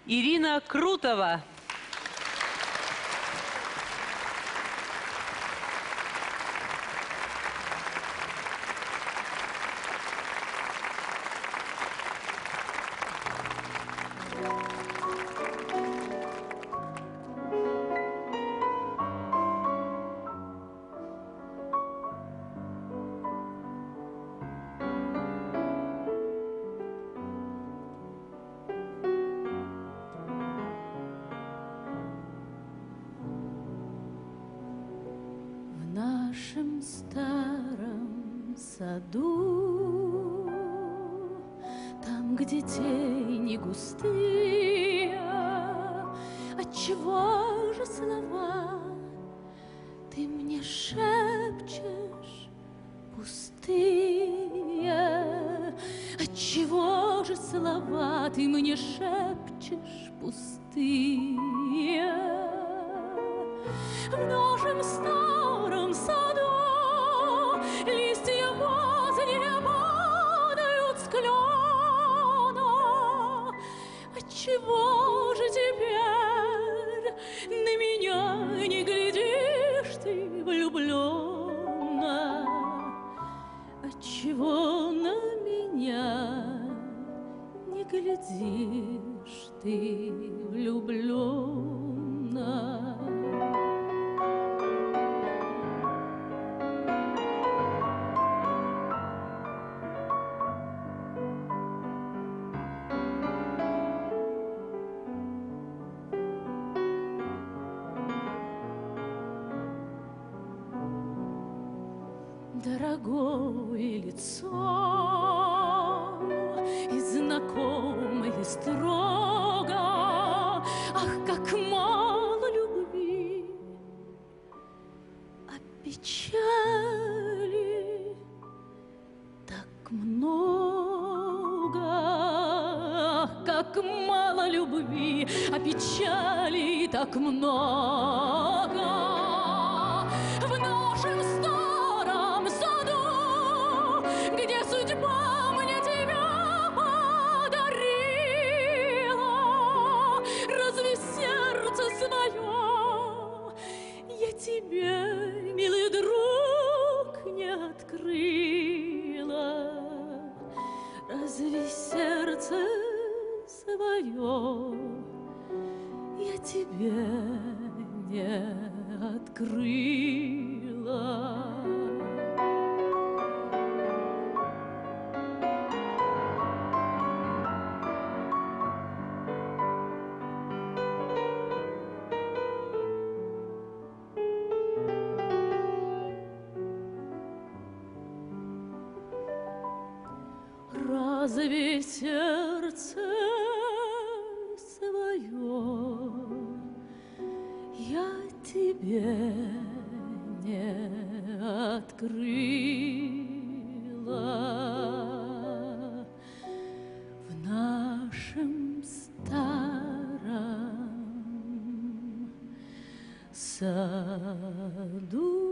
Ирина Крутова. В нашем старом саду, там, где тени густые, отчего же слова ты мне шепчешь пустые? Отчего же слова ты мне шепчешь пустые? В нашем старом саду листья поздние падают с клена. Отчего же теперь на меня не глядишь ты влюбленно? Отчего на меня не глядишь ты влюбленно? Дорогое лицо и знакомое строго, ах, как мало любви, а печали так много. Ах, как мало любви, а печали так много. В нашем старом саду, где судьба мне тебя подарила, разве сердце свое я тебе, милый друг, не открыла? Разве сердце свое я тебе не открыла? Разве сердце свое я тебе не открыла? В нашем старом саду.